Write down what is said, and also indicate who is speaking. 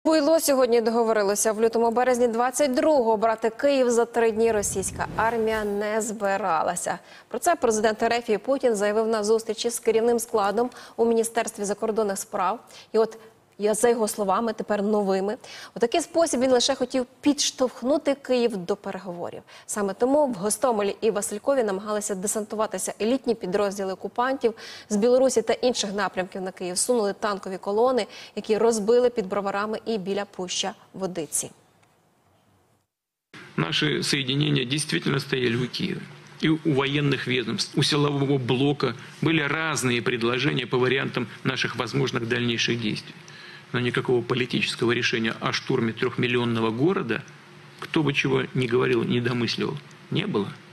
Speaker 1: Буйло сьогодні договорилося. В лютому-березні 22-го брати Київ за 3 дні російська армія не збиралася. Про це президент РФ Путін заявив на зустрічі з керівним складом у Міністерстві закордонних справ. І от, за його словами, тепер новими, у такий спосіб він лише хотів підштовхнути Київ до переговорів. Саме тому в Гостомелі і Василькові намагалися десантуватися елітні підрозділи окупантів. З Білорусі та інших напрямків на Київ сунули танкові колони, які розбили під Броварами і біля Пуща Водиці.
Speaker 2: Наши соединения действительно стояли у Киева. И у военных ведомств, у силового блока были разные предложения по вариантам наших возможных дальнейших действий. Но никакого политического решения о штурме 3-миллионного города, кто бы чего ни говорил, ни домысливал, не было.